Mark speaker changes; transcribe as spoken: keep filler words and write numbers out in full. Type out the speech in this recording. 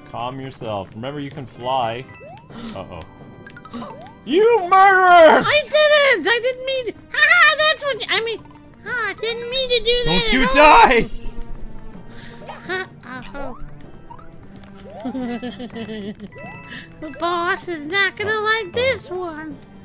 Speaker 1: Calm yourself. Remember, you can fly. Uh-oh. You murderer!
Speaker 2: I didn't! I didn't mean to. Ah, that's what. I mean, ah, I didn't mean to do that.
Speaker 1: Don't you
Speaker 2: at
Speaker 1: die!
Speaker 2: all. The boss is not gonna like this one.